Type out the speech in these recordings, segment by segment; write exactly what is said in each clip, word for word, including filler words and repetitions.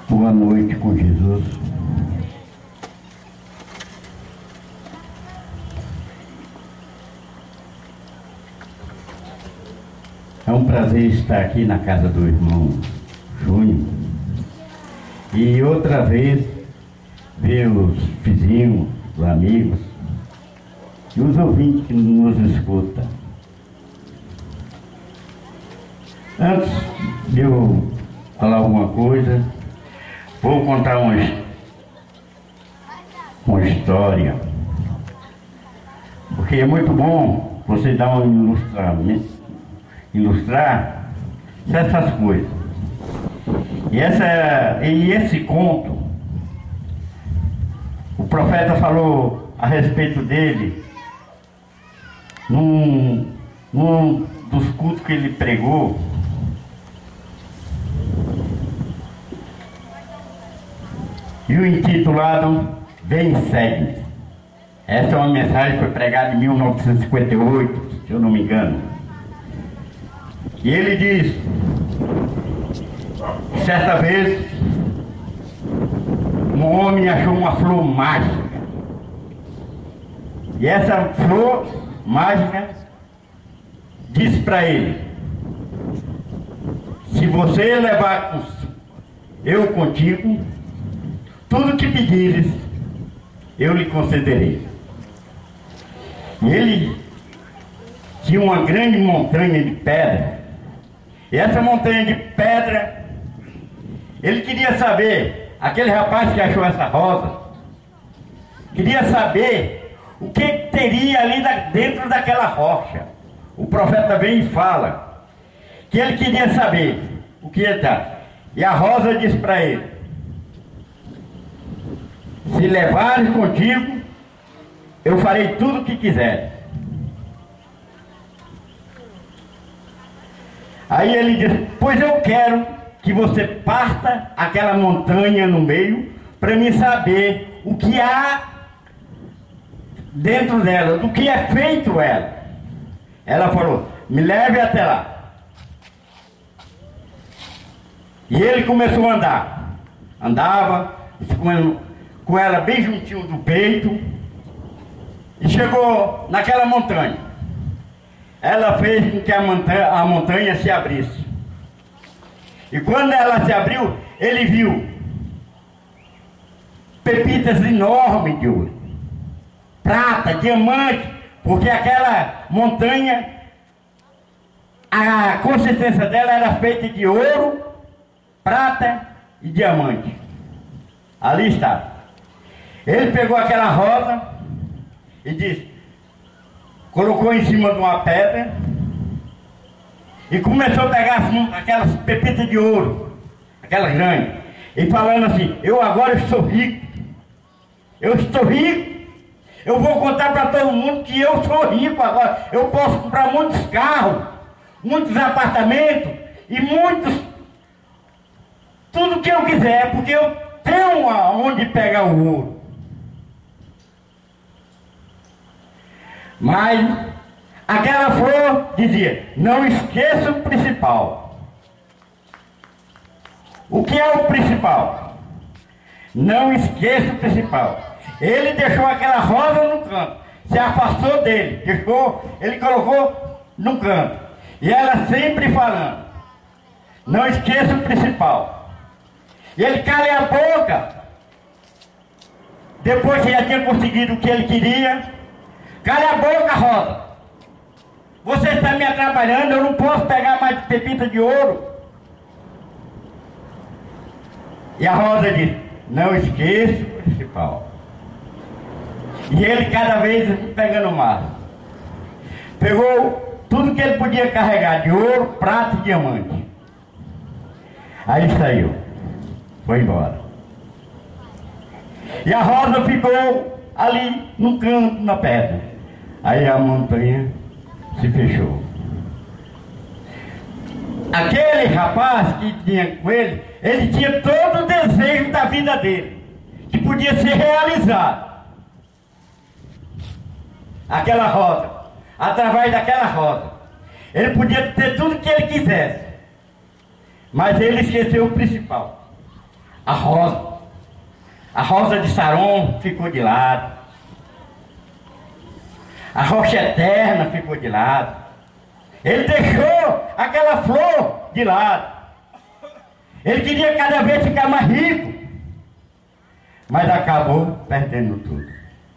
Boa noite com Jesus. É um prazer estar aqui na casa do irmão Júnior e outra vez ver os vizinhos, os amigos e os ouvintes que nos escutam. Antes de eu falar alguma coisa, vou contar uma, uma história, porque é muito bom você dar um ilustramento, ilustrar essas coisas. E, essa, e esse conto, o profeta falou a respeito dele num, num dos cultos que ele pregou. E o intitulado Vem e Segue. Essa é uma mensagem que foi pregada em mil novecentos e cinquenta e oito, se eu não me engano. E ele diz: certa vez, um homem achou uma flor mágica. E essa flor mágica disse para ele: se você levar eu contigo, tudo que pedires, eu lhe concederei. E ele tinha uma grande montanha de pedra. E essa montanha de pedra, ele queria saber, aquele rapaz que achou essa rosa, queria saber o que teria ali dentro daquela rocha. O profeta vem e fala que ele queria saber o que ia dar. E a rosa disse para ele: se levares contigo, eu farei tudo o que quiseres. Aí ele diz: pois eu quero que você parta aquela montanha no meio, para mim saber o que há dentro dela, do que é feito ela. Ela falou: me leve até lá. E ele começou a andar. Andava com, com ela bem juntinho do peito, e chegou naquela montanha. Ela fez com que a montanha, a montanha se abrisse. E quando ela se abriu, ele viu pepitas enormes de ouro, prata, diamante, porque aquela montanha, a consistência dela era feita de ouro, prata e diamante. Ali está. Ele pegou aquela rosa e disse, colocou em cima de uma pedra e começou a pegar assim, aquelas pepitas de ouro, aquelas grandes, e falando assim: eu agora estou rico, eu estou rico, eu vou contar para todo mundo que eu sou rico agora, eu posso comprar muitos carros, muitos apartamentos e muitos, tudo que eu quiser, porque eu tenho aonde pegar o ouro. Mas aquela flor dizia: não esqueça o principal. O que é o principal? Não esqueça o principal. Ele deixou aquela rosa no canto, se afastou dele, deixou, ele colocou no canto. E ela sempre falando: não esqueça o principal. E ele cala a boca, depois que já tinha conseguido o que ele queria. Cala a boca, rosa. Você está me atrapalhando, eu não posso pegar mais pepita de ouro. E a rosa disse: não esqueça o principal. E ele cada vez pegando mais. Pegou tudo que ele podia carregar de ouro, prata e diamante. Aí saiu. Foi embora. E a rosa ficou ali no canto, na pedra. Aí a montanha se fechou. Aquele rapaz que tinha com ele, ele tinha todo o desejo da vida dele, que podia ser realizado. Aquela rosa, através daquela rosa, ele podia ter tudo que ele quisesse, mas ele esqueceu o principal. a rosa. A rosa de Saron ficou de lado. A rocha eterna ficou de lado. Ele deixou aquela flor de lado. Ele queria cada vez ficar mais rico, mas acabou perdendo tudo.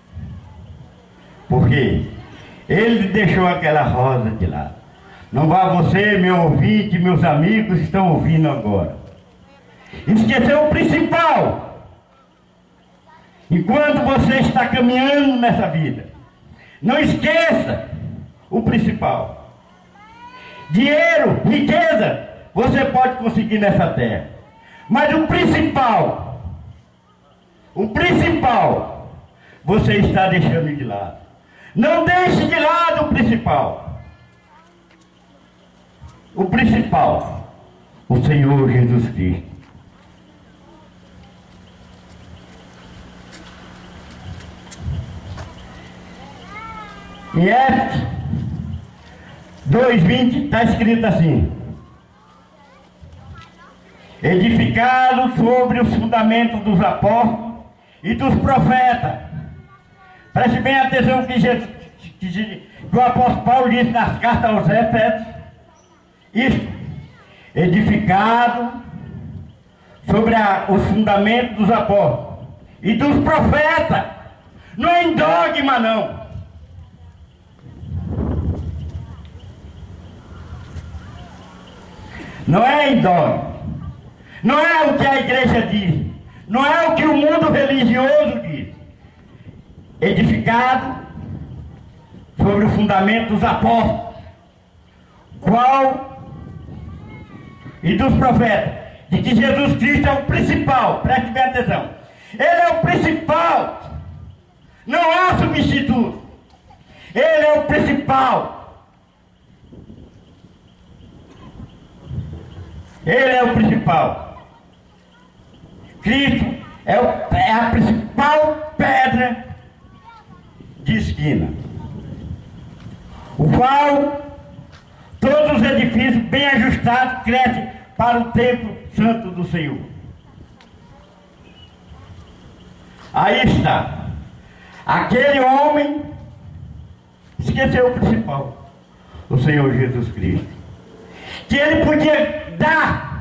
Por quê? Ele deixou aquela rosa de lado. Não vá você, meu ouvinte, meus amigos que estão ouvindo agora, esqueceu o principal. Enquanto você está caminhando nessa vida, não esqueça o principal. Dinheiro, riqueza, você pode conseguir nessa terra. Mas o principal, o principal, você está deixando de lado. Não deixe de lado o principal. O principal, o Senhor Jesus Cristo. Em Éfeso dois, vinte está escrito assim: edificado sobre os fundamentos dos apóstolos e dos profetas. Preste bem atenção que, Jesus, que, que o apóstolo Paulo disse nas cartas aos Efésios. Isso, edificado sobre a, os fundamentos dos apóstolos e dos profetas. Não é em dogma, não. Não é em dogma. Não é o que a igreja diz. Não é o que o mundo religioso diz. Edificado sobre o fundamento dos apóstolos, qual e dos profetas, de que Jesus Cristo é o principal. Preste bem atenção. Ele é o principal. Não há substituto. Ele é o principal. Ele é o principal. Cristo é, o, é a principal pedra de esquina, o qual todos os edifícios bem ajustados crescem para o templo santo do Senhor. Aí está. Aquele homem esqueceu o principal, o Senhor Jesus Cristo, que ele podia dar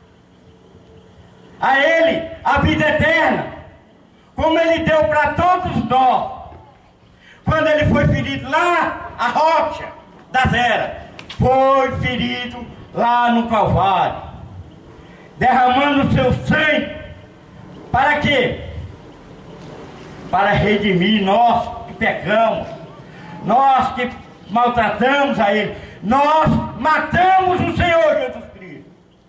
a ele a vida eterna, como ele deu para todos nós, quando ele foi ferido lá, a rocha das eras, foi ferido lá no Calvário, derramando o seu sangue, para quê? Para redimir nós que pecamos, nós que maltratamos a ele, nós matamos o Senhor Jesus Cristo.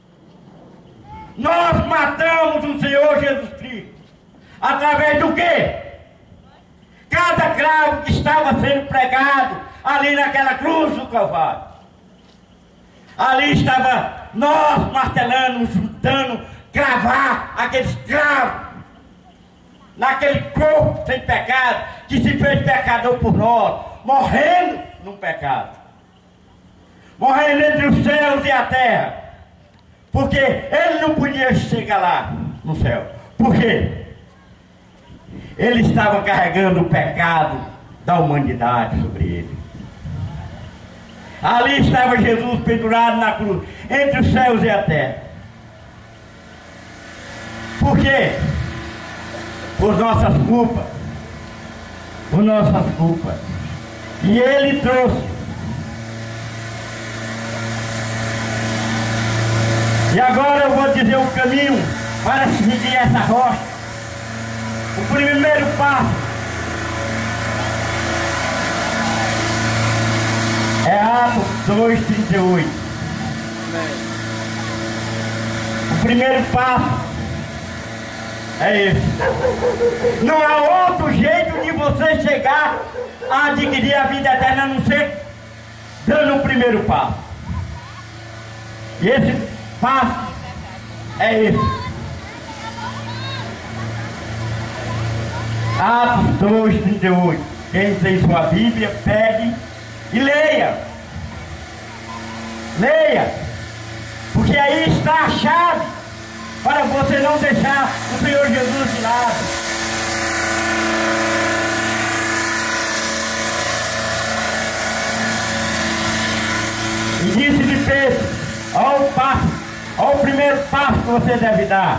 Nós matamos o Senhor Jesus Cristo. Através do quê? Cada cravo que estava sendo pregado ali naquela cruz do Calvário. Ali estava nós martelando, juntando, cravar aqueles cravos naquele corpo sem pecado, que se fez pecador por nós, morrendo no pecado, morrendo entre os céus e a terra, porque ele não podia chegar lá no céu. Por quê? Ele estava carregando o pecado da humanidade sobre ele. Ali estava Jesus pendurado na cruz, entre os céus e a terra. Por quê? Por nossas culpas. Por nossas culpas. E ele trouxe. E agora eu vou dizer o caminho para seguir essa rocha. O primeiro passo é Atos dois, trinta e oito. O primeiro passo é esse. Não há outro jeito de você chegar a adquirir a vida eterna a não ser dando o primeiro passo. E esse passo é esse. Atos dois, trinta e oito. Quem tem sua Bíblia, pegue e leia. Leia. Porque aí está a chave para você não deixar o Senhor Jesus de lado. E disse-lhe Pedro, ao passo, ao primeiro passo que você deve dar.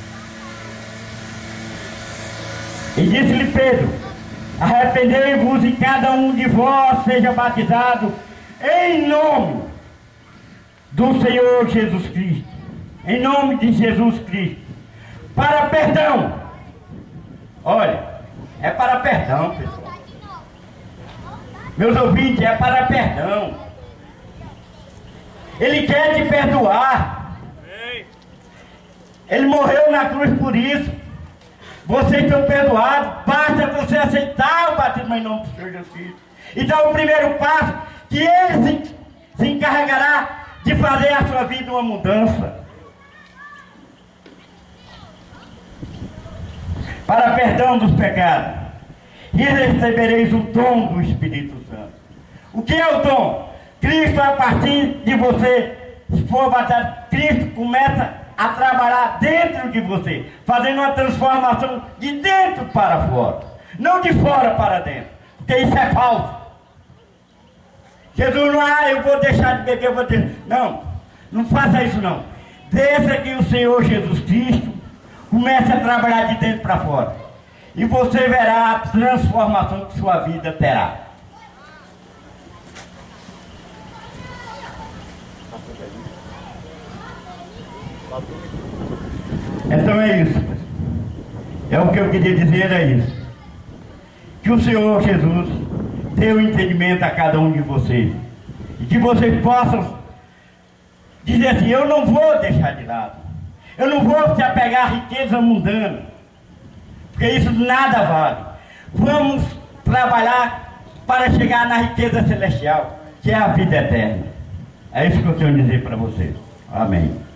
E disse-lhe Pedro, arrependei-vos e cada um de vós seja batizado em nome do Senhor Jesus Cristo, em nome de Jesus Cristo, para perdão. Olha, é para perdão, pessoal. Meus ouvintes, é para perdão. Ele quer te perdoar. Ele morreu na cruz por isso. Vocês estão perdoados. Basta você aceitar o batismo em nome do Senhor Jesus Cristo. Então o primeiro passo, que Ele se, se encarregará de fazer a sua vida uma mudança. Para perdão dos pecados. E recebereis o dom do Espírito Santo. O que é o dom? Cristo, a partir de você, se for batizado, Cristo começa a trabalhar dentro de você, fazendo uma transformação de dentro para fora, não de fora para dentro, porque isso é falso. Jesus não, ah, eu vou deixar de beber, eu vou ter... Não, não faça isso não. Deixa que o Senhor Jesus Cristo comece a trabalhar de dentro para fora, e você verá a transformação que sua vida terá. Então é isso. É o que eu queria dizer, é isso. Que o Senhor Jesus dê o entendimento a cada um de vocês. E que vocês possam dizer assim, eu não vou deixar de lado. Eu não vou se apegar à riqueza mundana. Porque isso nada vale. Vamos trabalhar para chegar na riqueza celestial, que é a vida eterna. É isso que eu tenho a dizer para vocês. Amém.